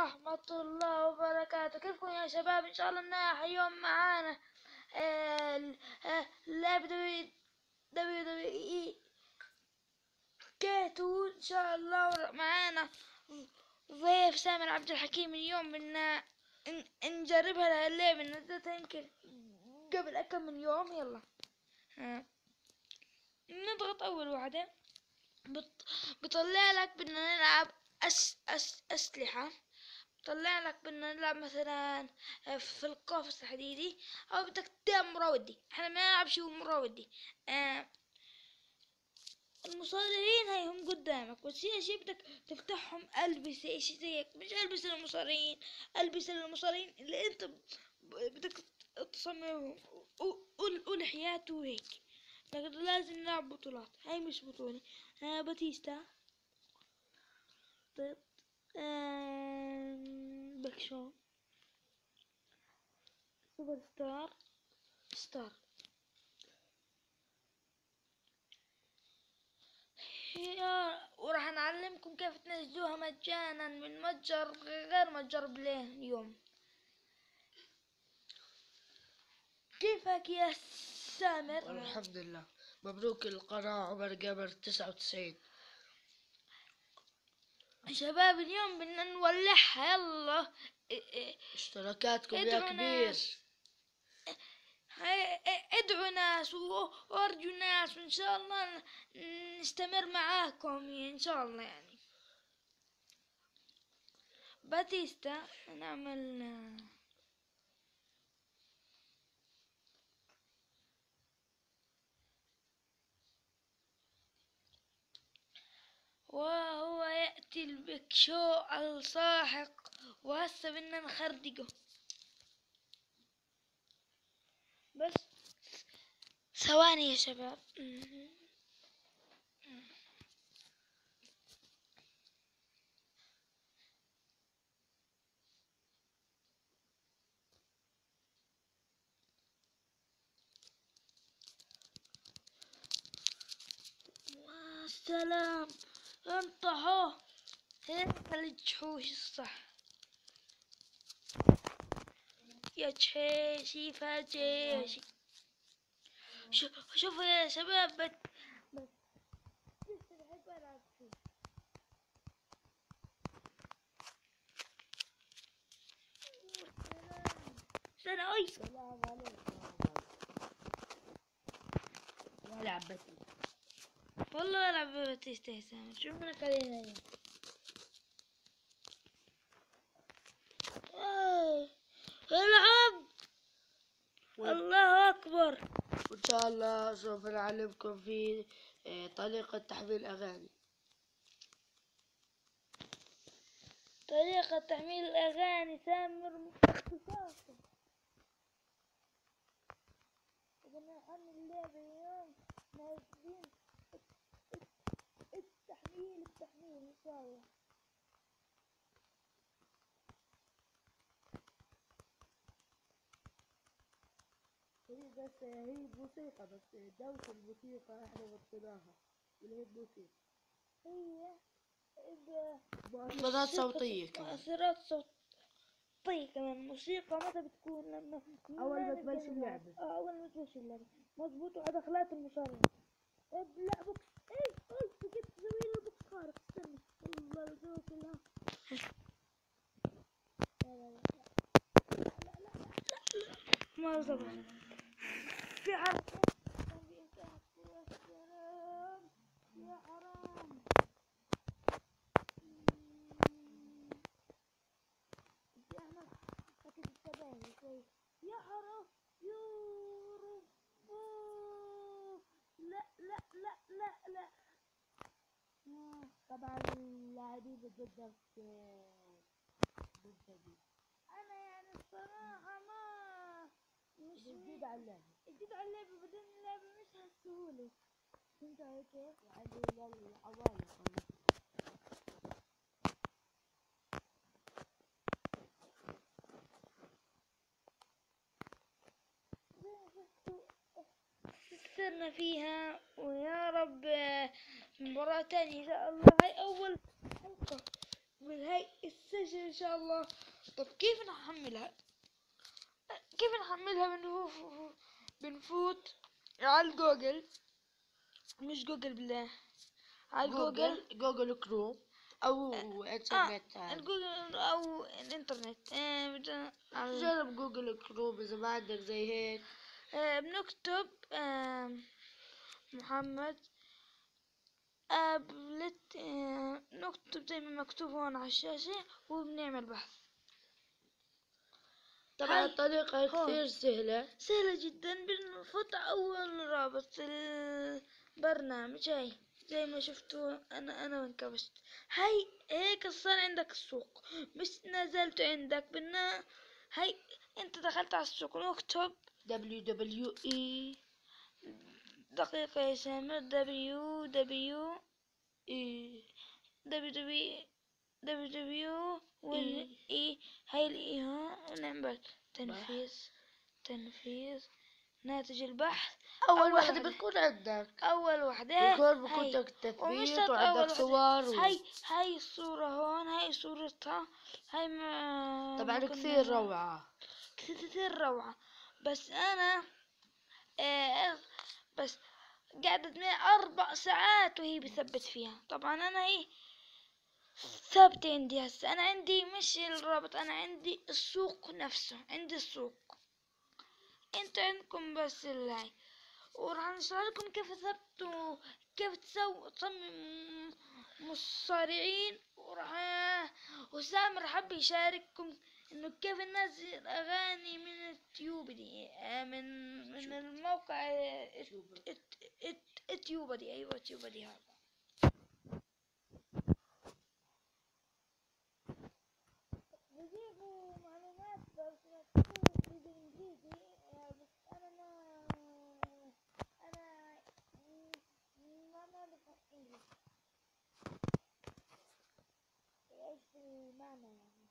ورحمة الله وبركاته. كيفكم يا شباب؟ إن شاء الله إنها اليوم معانا لعبة WWE كيتو إن شاء الله. معانا ضيف سامر عبد الحكيم. اليوم بدنا نجربها اللعبة، نزلتها يمكن قبل أكم من يوم. يلا نضغط أول واحدة، بطلع لك بدنا نلعب أسلحة. طلع لك بدنا نلعب مثلا في القفص الحديدي، او بدك تلعب مراودي. احنا ما نلعب شي مراودي. المصارعين هاي هم قدامك، بس هي شي بدك تفتحهم ألبسة اشي زيك، مش ألبسة المصارعين، ألبسة المصارعين اللي انت بدك تصممهم ولحيات وهيك. لكن لازم نلعب بطولات، هاي مش بطولة. باتيستا ضد بكشو سوبر ستار. وراح نعلمكم كيف تنزلوها مجانا من متجر غير متجر بلاي اليوم. كيفك يا سامر؟ الحمد لله. مبروك القناة عمر جابر 99. شباب اليوم بدنا نولعها. يلا اشتراكاتكم يا كبير. ادعوا ناس وارجوا ناس، وان شاء الله نستمر معاكم ان شاء الله. يعني باتيستا نعمل وهو يأتي البكشو الساحق، وهسه بدنا نخردقه. بس ثواني يا شباب. السلام، انطحوا هيك الجحوش الصح. يا جحيشي فجيشي. شوفوا يا شباب، بس بحب ألعب فيه. سلام. أي السلام عليكم. والعب باتيستا. والله ألعب باتيستا يا سامر. شو منك علينا اليوم؟ العب. الله أكبر. وإن شاء الله سوف نعلمكم في طريقة تحميل أغاني. طريقة تحميل الأغاني سامر اختصاصه. بدنا نحمل اللعبة اليوم، نازلين التحميل إن شاء الله. هي موسيقى بس، دوت الموسيقى احنا وطيناها، اللي هي الموسيقى. هي مؤثرات صوتية كمان. مؤثرات صوتية كمان. موسيقى متى بتكون؟ لما أول ما تبلش اللعبة. أول ما تبلش اللعبة مظبوط. ودخلات المصارعة. لا بوكس. ايه كيف تسوي له بوكس خارق؟ استنى والله لو سويت لها. لا ما ظبط. في حركة كان بإمكانك يا سلام. يا حرام. بدي أعمل حركة التباهي شوي. يا حرام. يورو. لا. طبعا اللاعبين ضدك ضد. أنا يعني الصراحة ما مش جديد على اللعبة. جديد على اللعبة، بعدين اللعبة مش هالسهولة. فهمت علي كيف؟ يعني للعوالق. خسرنا فيها، ويا رب مباراة تانية إن شاء الله. هاي أول حلقة من هاي السيشن ان شاء الله. طب كيف نحملها؟ بنفوت على الجوجل، مش جوجل بالله، على الجوجل. جوجل كروم او انترنت عادي. الجوجل او الانترنت. جرب جوجل كروم اذا ما عندك زي هيك. بنكتب محمد ابلت، نكتب زي ما مكتوب هون على الشاشة وبنعمل بحث. طبعا هاي الطريقة هون. كثير سهلة. سهلة جدا. بنفوت أول رابط البرنامج، هاي زي ما شفتوا أنا وانكبست. هاي هيك صار عندك السوق، مش نزلت عندك هاي انت دخلت على السوق. نكتب WWE. دقيقة يا سامر. WWE WWE. هاي الإي هون، ونعمل تنفيذ ناتج البحث. أول وحدة بتكون عندك. أول وحدة بكون هاي. التثبيت ومش شرط وعندك أول صور وحدة. هاي الصورة هون، هاي صورتها. هاي ما طبعا ممكن كثير روعة. كثير روعة. بس أنا بس قعدت معي 4 ساعات وهي بثبت فيها. طبعا أنا ثابتة عندي هسه. أنا عندي مش الرابط، أنا عندي السوق نفسه، عندي السوق. انتوا عندكم بس الهاي. وراح نشرح لكم كيف ثبتوا، كيف تصمم مصارعين. وسامر حب يشارككم انه كيف ننزل اغاني من التيوب دي، من الموقع التيوب دي. ايوه التيوب دي. هذا بجيبوا معلومات بس مكتوب بالانجليزي. بس انا ما بفهم انجليزي. ايش المعنى يعني؟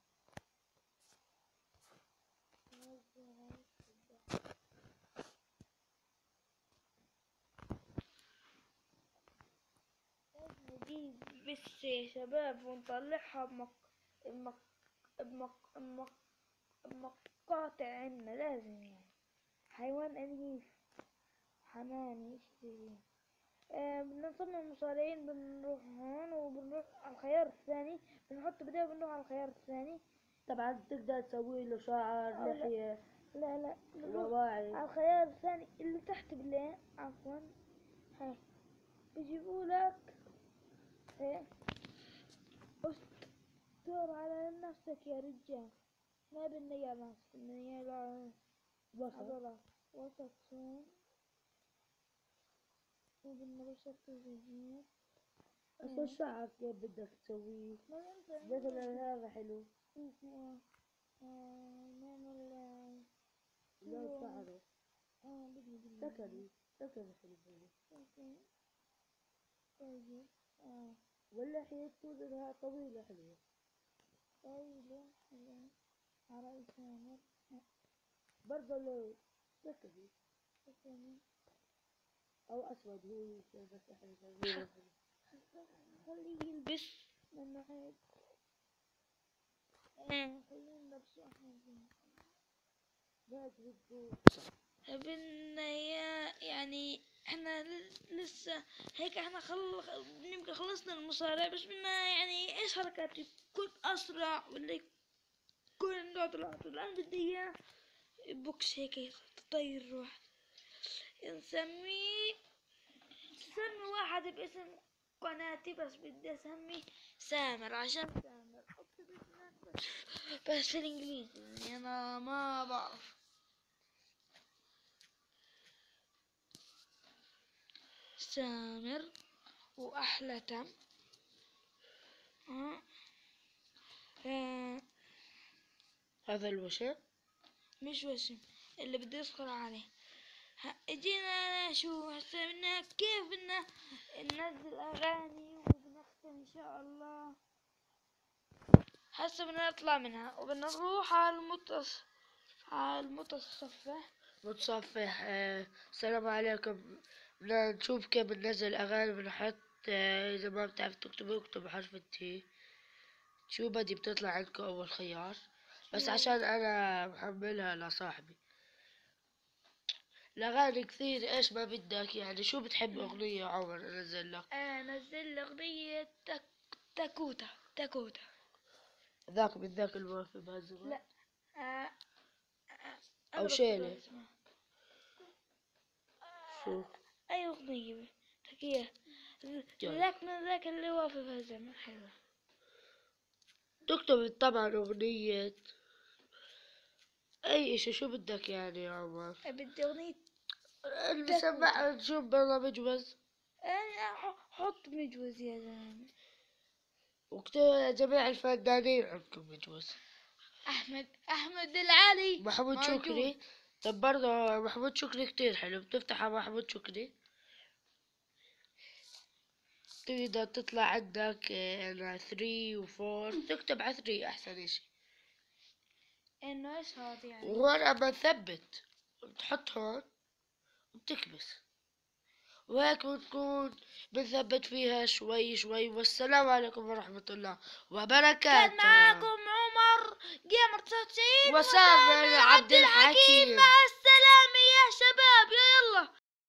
نجيب بس يا شباب ونطلعها بمق... بمق... بمقاطع عنا لازم يعني. حيوان أليف حناني اشتري. بدنا نصمم مصارعين. بنروح هون وبنروح على الخيار الثاني، بنحط بداية وبنروح على الخيار الثاني. طبعا تقدر تسوي له شعر، لحية، لا بنروح رواعي. على الخيار الثاني اللي تحت بالله. عفوا. هاي بيجيبوا لك هيك. استر على نفسك يا رجال. ما بدنا اياه ماسك، بدنا اياه عضلات وسط هون. وبدنا بشرة وجهين. اصلا الشعر كيف بدك تسويه؟ مثلا هذا حلو. نعمل لو شعره بدي سكري حلو حلو. طيب. واللحية تكون لها طويلة حلوة. طويلة على سامر. برضه لو سكري او اسود هو يصير بس احنا نسويه خليه يلبس لانه هيك. خليه نلبسه احنا زين. بدنا يعني احنا لسه هيك. احنا يمكن خلصنا المصارع، بس بدنا يعني ايش حركات يكون اسرع ولا يكون عنده عضلات. الان بدي اياه بوكس هيك يطير روح. نسمي واحد باسم قناتي، بس بدي اسميه سامر عشان سامر. بس في الانجليزي يعني انا ما بعرف. سامر واحلى تم. هذا الوشم مش وسم اللي بدي يدخل عليه. اجينا شو هسه بدنا كيف بدنا ننزل اغاني وبنختم ان شاء الله. هسه بدنا نطلع منها وبدنا نروح على متصفح. السلام عليكم. بدنا نشوف كيف بننزل اغاني. بنحط اذا ما بتعرف تكتب اكتب حرف التي. شو بدي بتطلع عندكم أول خيار، بس شو؟ عشان أنا محملها لصاحبي. الأغاني كثير، إيش ما بدك يعني، شو بتحب أغنية عمر أنزل لك؟ نزل لي أغنية تاكوتا تاكوتا. ذاك من ذاك الوقت بهالزمان؟ لا. آه أو أنا شيلة. بكتب اسمها. شو؟ أي أغنية تحكيها. يلا. ذاك من ذاك اللي وافي بهالزمن حلوة. تكتب طبعا أغنية أي إشي، شو بدك يعني يا عمر؟ بدي أغنية اللي سمع نشوف برنامج بس. حط مجوز يا زلمة. وكتير جميع الفنانين عندكم مجوز. أحمد العلي محمود موجود. شكري. طب برضه محمود شكري كتير حلو، بتفتح على محمود شكري تقدر تطلع عندك 3 و 4، تكتب على 3 أحسن إشي. إنه إيش هذا يعني؟ وهون أما نثبت بتحط هون وبتكبس، وهيك بنكون بنثبت فيها شوي شوي. والسلام عليكم ورحمة الله وبركاته. كان معاكم عمر جيمر 99 وسام عبد الحكيم. مع السلامة يا شباب.